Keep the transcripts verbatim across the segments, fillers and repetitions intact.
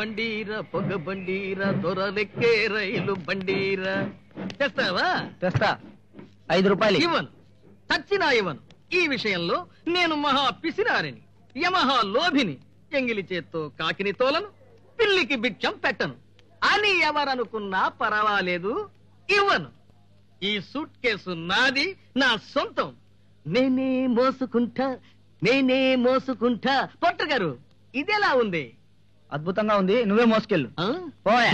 బండీరా పొగ బండీరా దొరలెక్కే రైలు బండీరా. తెస్తావా? తెస్తా. ఐదు రూపాయలు ఇవ్వను, చచ్చినా ఇవ్వను. ఈ విషయంలో నేను మహా పిసినారిని, యమహా లోభిని. ఎంగిలి చేత్తో కాకిని తోలను, పిల్లికి భిక్షం పెట్టను అని ఎవరనుకున్నా పర్వాలేదు, ఇవ్వను. ఈ సూట్ కేసు నాది, నా సొంతం. నేనే మోసుకుంటా, నేనే మోసుకుంటా. పొట్ట గారు, ఇదెలా ఉంది? అద్భుతంగా ఉంది, నువ్వే మోసుకెళ్ళు. పోయా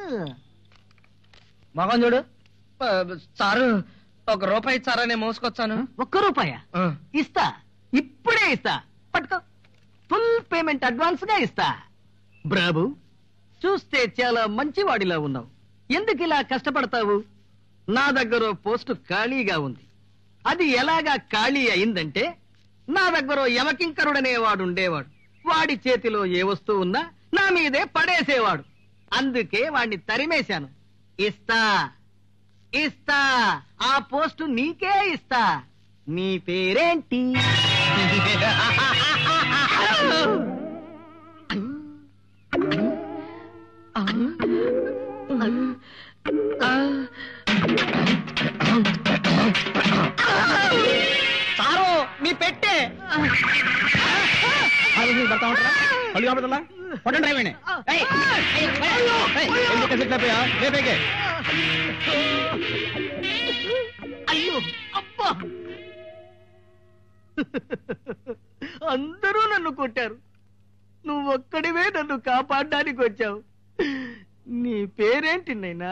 మగం చూడు. సారు, ఒక రూపాయి ఇచ్చారా? నేను మోసుకొచ్చాను. ఒక్క రూపాయ ఇస్తా, ఇప్పుడే ఇస్తా. పట్టుకో, ఫుల్ పేమెంట్ అడ్వాన్స్ గా ఇస్తా. బ్రాబు, చూస్తే చాలా మంచివాడిలా ఉన్నావు. ఎందుకు ఇలా కష్టపడతావు? నా దగ్గర పోస్టు ఖాళీగా ఉంది. అది ఎలాగా ఖాళీ అయిందంటే, నా దగ్గర యమకింకరుడనే వాడు ఉండేవాడు. వాడి చేతిలో ఏ వస్తువు ఉన్నా నా మీదే పడేసేవాడు. అందుకే వాడిని తరిమేశాను. ఇస్తా ఇస్తా ఆ పోస్టు నీకే ఇస్తా. నీ పేరేంటి? సారు, మీ పెట్టే పడతా ఉంటారా? పళ్ళు కాబడుతుందా? పట్టండి డ్రైవర్ని. అయ్యో అబ్బా! అందరూ నన్ను కొట్టారు, నువ్వొక్కడివే నన్ను కాపాడడానికి వచ్చావు. నీ పేరేంటి నైనా?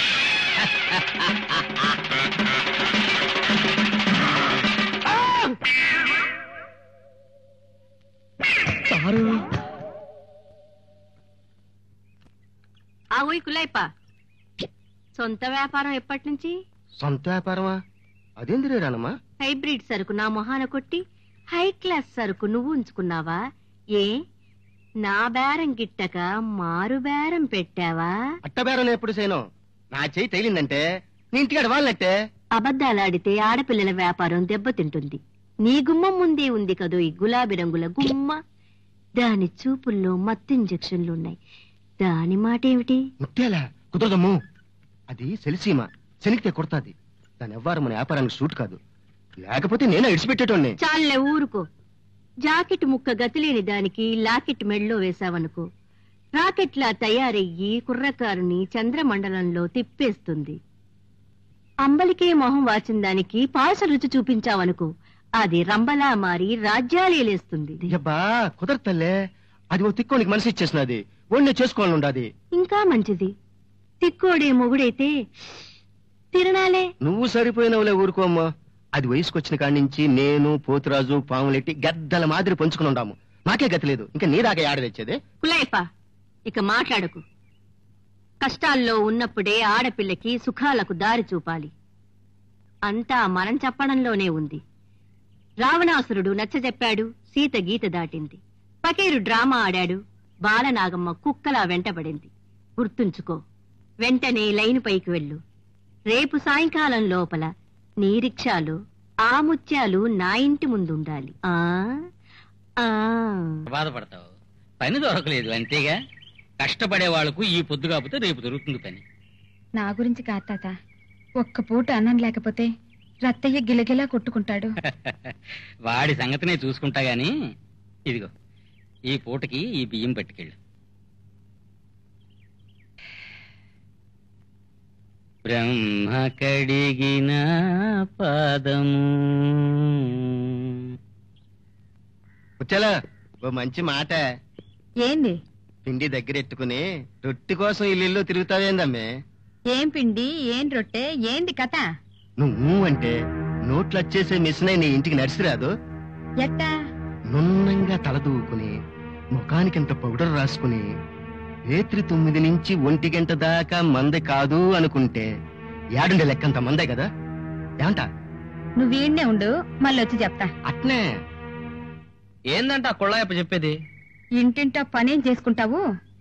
ఆగోయ్ కులాయిపా, సొంత వ్యాపారం ఎప్పటి నుంచి? సొంత వ్యాపారమా? అదేంది రానమ్మా? హైబ్రిడ్ సరుకు నా మొహాన కొట్టి హై క్లాస్ సరుకు నువ్వు ఉంచుకున్నావా? ఏ నా బేరం గిట్టక మారు బేరం పెట్టావా? అట్ట బేరం ఎప్పుడు చేయను. నా చెయ్యి తగిలిందంటే నీ ఇంటికాడ వాళ్ళనట్టే. అబద్ధాలాడితే ఆడపిల్లల వ్యాపారం దెబ్బతింటుంది. నీ గుమ్మం ముందే ఉంది కదో ఈ గులాబీ రంగుల గుమ్మ. దాని చూపుల్లో మత్తు ఇంజక్షన్లున్నాయి. దాని మాట ఏమిటి? ముత్యాలా? కుదరదమ్ము. అది సెలిసీమ, శనికితే కొడతాది. దాని ఎవ్వరం మన వ్యాపారానికి సూట్ కాదు. లేకపోతే నేనే ఇడిచిపెట్టేటోన్ని. చాలే ఊరుకో. జాకెట్ ముక్క గతిలేని దానికి లాకెట్ మెడలో వేశావనుకో, రాకెట్లా తయారయ్యి కుర్రకారుని చంద్రమండలంలో తిప్పేస్తుంది. అంబలికే మొహం వాచిన దానికి పాయస రుచి చూపించావనుకో, అది రంబలా మారి రాజ్యాలేలేస్తుంది. అబ్బా కుదరతల్లే. అది ఓ తిక్కోనికి మనసు ఇచ్చేసినది. ఒళ్ళే చేసుకోవాలని ఉండాది. ఇంకా మంచిది. తిక్కోడే మొగుడైతే తిరణాలే. నువ్వు సరిపోయినవులే, ఊరుకోమ్మా. అది వయసుకొచ్చిన కాడి నుంచి నేను పోతురాజు పాములెట్టి గద్దల మాదిరి పంచుకుని ఉండాము. నాకే గతి లేదు, ఇంకా నీ దాకా ఆడ తెచ్చేదే. కులాయిపా, ఇక మాట్లాడకు. కష్టాల్లో ఉన్నప్పుడే ఆడపిల్లకి సుఖాలకు దారి చూపాలి. అంతా మనం చెప్పడంలోనే ఉంది. రావణాసురుడు నచ్చజెప్పాడు, సీత గీత దాటింది. పకీరు డ్రామా ఆడాడు, బాలనాగమ్మ కుక్కలా వెంటబడింది. గుర్తుంచుకో. వెంటనే లైను పైకి వెళ్ళు. రేపు సాయంకాలం లోపల నీ రిక్షాలో ఆ ముత్యాలు నా ఇంటి ముందుండాలి. ఆ ఆ బాధపడతావు, పని దొరకలేదు అంతేగా. కష్టపడే వాళ్లకు ఈ పొద్దు కాకపోతే రేపు దొరుకుతుంది పని. నా గురించి కాదు తాత, ఒక్క పూట అన్నం లేకపోతే రత్తయ్య గిలగిలా కొట్టుకుంటాడు. వాడి సంగతినే చూసుకుంటా గాని, ఇదిగో ఈ పూటకి ఈ బియ్యం పట్టుకెళ్ళు. బ్రహ్మ కడిగిన పాదము. ముత్యాలా, ఓ మంచి మాట. ఏంది? పిండి దగ్గరెట్టుకుని రొట్టి కోసం ఇల్లు తిరుగుతావేందమ్మే? ఏం పిండి, ఏం రొట్టె, ఏంది కథ? నువ్వు అంటే నోట్లు వచ్చేసే మిషన్ నీ ఇంటికి నడిచిరాదు. ఎట్టా? నున్నంగా తలదూకుని ముఖానికింత పౌడర్ రాసుకుని రేత్రి తొమ్మిది నుంచి ఒంటి గంట దాకా మందే కాదు అనుకుంటే ఏడుండే లెక్కంత మందే కదా. ఏమంటా? నువ్వు వీడినే ఉండు, మళ్ళీ వచ్చి చెప్తా. అట్నే. ఏందంట కుళ్ళాయప్ప చెప్పేది? ఇంటింటా పనేం చేసుకుంటావు?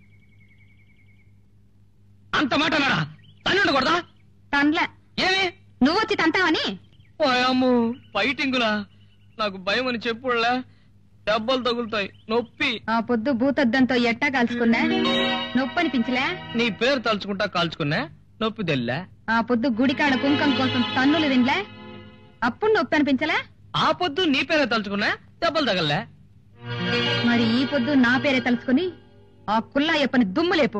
అంత మాట నాడా? తల్లి ఉండకూడదా? తన్లా. ఏమి? నువ్వు వచ్చి తంతావని. ఓయమ్ము, ఫైటింగులా? నాకు భయం అని చెప్పుడులా. దెబ్బలు తగులుతాయి నొప్పి. ఆ పొద్దు భూతద్దంతో ఎట్టా కాల్చుకున్నా నొప్పి అనిపించలే? నీ పేరు తలుచుకుంటా కాల్చుకున్నా నొప్పి తెల్లా? ఆ పొద్దు గుడికాడ కుంకం కోసం తన్నులు తినలే అప్పుడు నొప్పి అనిపించలే? ఆ పొద్దు నీ పేరే తలుచుకున్నా దెబ్బలు తగలే? మరి ఈ పొద్దు నా పేరే తలుచుకుని ఆ కుల్లాయప్పని దుమ్ము లేపు.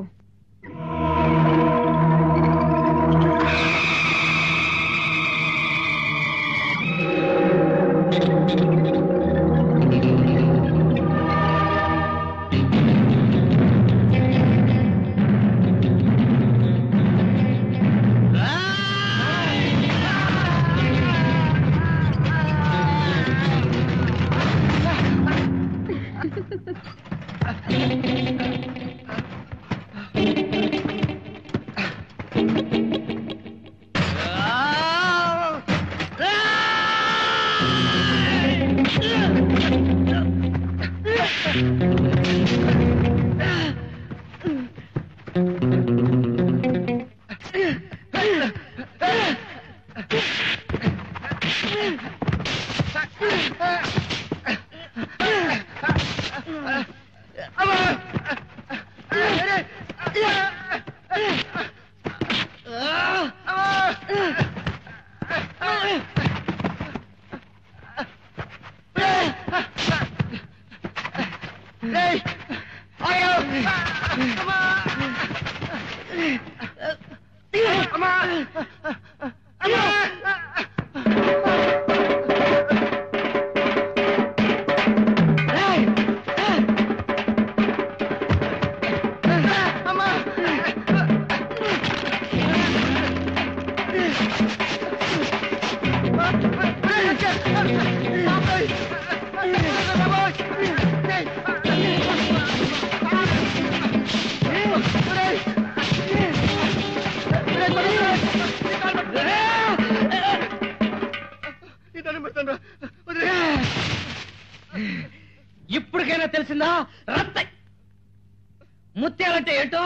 ఇప్పటికైనా తెలిసిందా రత్త ముత్యాలంటే ఏంటో?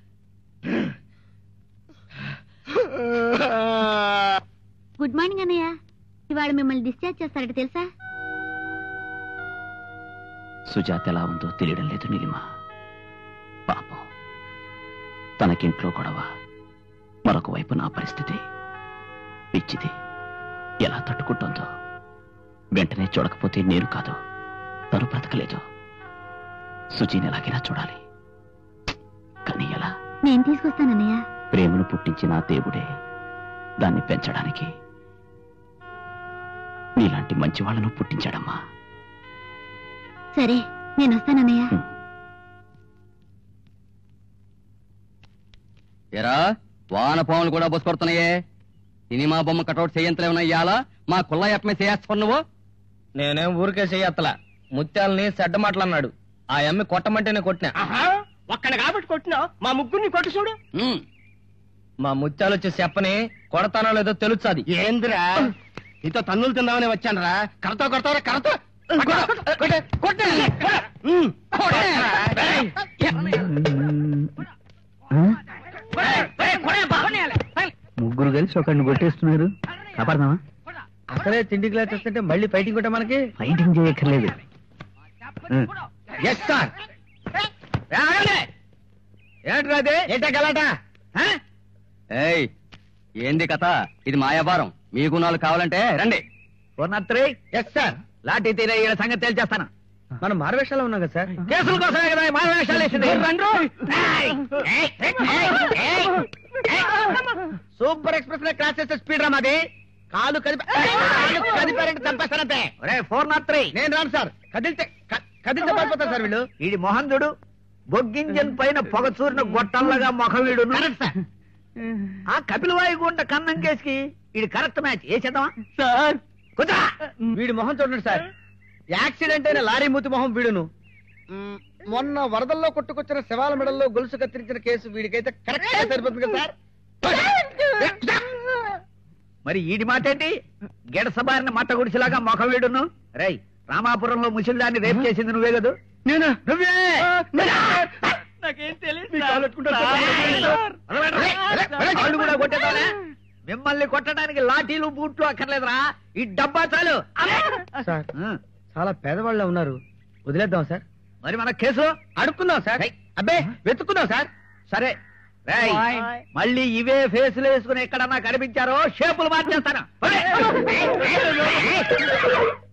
గుడ్ మార్నింగ్ అన్నయ్య. ఇవాళ మిమ్మల్ని డిశ్చార్జ్ చేస్తారట తెలుసా? సుజాత ఎలా ఉందో తెలియడం లేదు నీలిమ. పాపం తనకింట్లో గొడవ, మరొక వైపు నా పరిస్థితి. పిచ్చిది ఎలా తట్టుకుంటుందో. వెంటనే చూడకపోతే నేను కాదు తను బ్రతకలేదు. సుజీని ఎలాగైనా చూడాలి. కానీ ఎలా? నేను తీసుకొస్తానన్నయ్య. ప్రేమను పుట్టించిన ఆ దేవుడే దాన్ని పెంచడానికి నీలాంటి మంచి వాళ్ళను పుట్టించాడమ్మా. సరే నేను వస్తానన్నయ్య. ఎరా వానపాములు కూడా బొసుకొడుతున్నాయే. సినిమా బొమ్మ కటౌట్ చేయంతలే ఉన్నాయి. ఇవాళ మా కుల్లయ్యప్పమే చేస్తావు నువ్వు. నేనేం ఊరికే చెయ్యత్తలా. ముత్యాలని చెడ్డ మాటలన్నాడు. ఆ అమ్మి కొట్టమంటేనే కొట్టినా. ఒక్కడ కాబట్టి కొట్టినావు, మా ముగ్గురిని కొట్టు చూడు. మా ముత్యాలు వచ్చి చెప్పని కొడతానో లేదో తెలుస్తుంది. ఏంద్రా నీతో తన్నులు తిందామని వచ్చానరా? కరతో కొడతావరా? కరతో ముగ్గురు కలిసి ఒకరిని కొట్టేస్తున్నారు. కాపాడదామా? అసలే తిండి గ్లాస్ వస్తుంటే మళ్ళీ ఫైటింగ్ కొట్ట మనకి. ఫైటింగ్ చేయక్కర్లేదు. Yes sir. ఏంట్రా అది? ఏంటా గలాట? ఏయ్ ఏంది కథ? ఇది మా వ్యాపారం. మీ గుణాలు కావాలంటే రండి. Yes sir. లాఠీ తీరే ఈడ సంగతి తేల్చేస్తాను. మనం మారవేషాలు ఉన్నాం కదా సార్. కేసుల కోసమే కదా మాల వేషాలు వేసింది. సూపర్ ఎక్స్ప్రెస్ లో క్రాస్ చేసే స్పీడ్ రా మాది. కాలు కదిపి కాలు కదిపారంటే చంపేస్తానంతే. Four not three. నేను రాను సార్. కదిలితే క- కదిలితే పడిపోతారు సార్ వీళ్ళు. ఇది మొహందుడు బొగ్గింజన్ పైన పొగ చూరిన గొట్టంలాగా మొఖం వీడు. ఆ కపిలవాయి గుండ కన్నం కేసుకి ఇది కరెక్ట్ మ్యాచ్. ఏ చేద్దామా సార్? కుదా వీడి మొహం చూడండి సార్. యాక్సిడెంట్ అయిన లారీ మూతి మొహం వీడును. మ్, మొన్న వరదల్లో కొట్టుకొచ్చిన శవాల మెడల్లో గొలుసు కత్తిరించిన కేసు వీడికైతే కరెక్ట్ గా సరిపోతుంది కదా సార్. మరి ఈడి మాట ఏంటి? గెడసబారిన మట్ట గుడిసిలాగా మొఖం వీడును. రై రామాపురంలో ముసిల్దాన్ని రేపు చేసింది నువ్వే కదా? నేనా? నువ్వే. నాకేం కాళ్ళు కూడా కొట్టేదానే. మిమ్మల్ని కొట్టడానికి లాఠీలు బూట్లు అక్కర్లేదురా. ఈ డబ్బా చాలు. సార్ చాలా పేదవాళ్ళ ఉన్నారు. వదిలేద్దాం సార్. మరి మన కేసు అడుక్కుందాం సార్. అబ్బే వెతుక్కుందాం సార్. సరే రేయ్, మళ్ళీ ఇవే ఫేసులు వేసుకుని ఎక్కడన్నా కనిపించారో షేపులు మార్చేస్తాను.